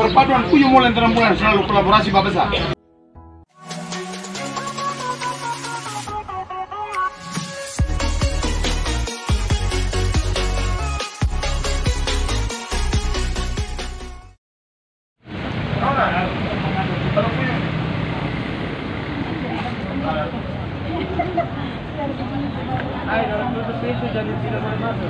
Perpaduan Puyo Mall dan Ambulans selalu kolaborasi Babesa. Dalam tutup pintu jadi tidak boleh masuk.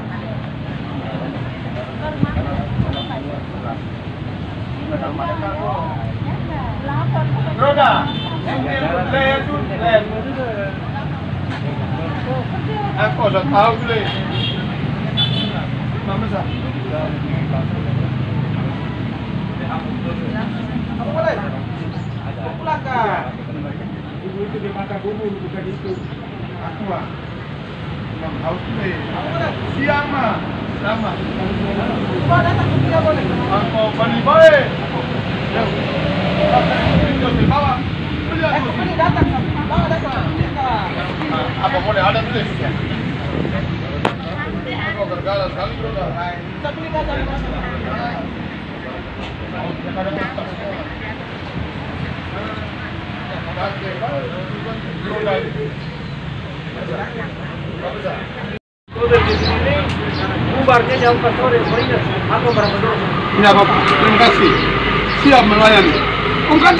Roda, aku sudah tahu dulu. Babesa. Apa boleh? Pulangkan. Ibu itu di mata bumbu bukan itu. Aku lah. Tahu dulu. Siang mah, sama. Coba datang ke dia boleh. Aku balik baik. Apa boleh ada tulis? Aku gergalas sekali bro. Satu lima Bubarnya jam 4 sore, ingat aku berapa dulu? Ini apa? Terima kasih. Siap melayani. Bukan.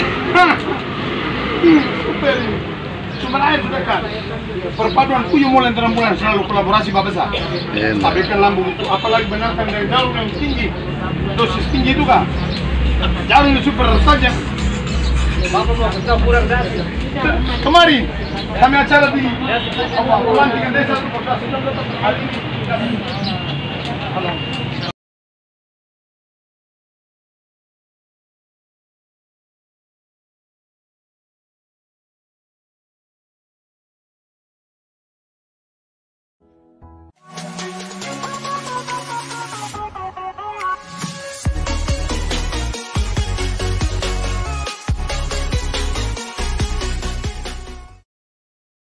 Super ini. Sumber air terdekat. Perpaduan Puyo Mall dan Ambulans selalu kolaborasi Babesa. Stabilkan lambung itu, apalagi benarkan dari jalur yang tinggi, dosis tinggi itu kan. Jalur ini super saja. Bapak mau kita kurang dari. Kemarin kami acara di pelantikan desa itu hari ini.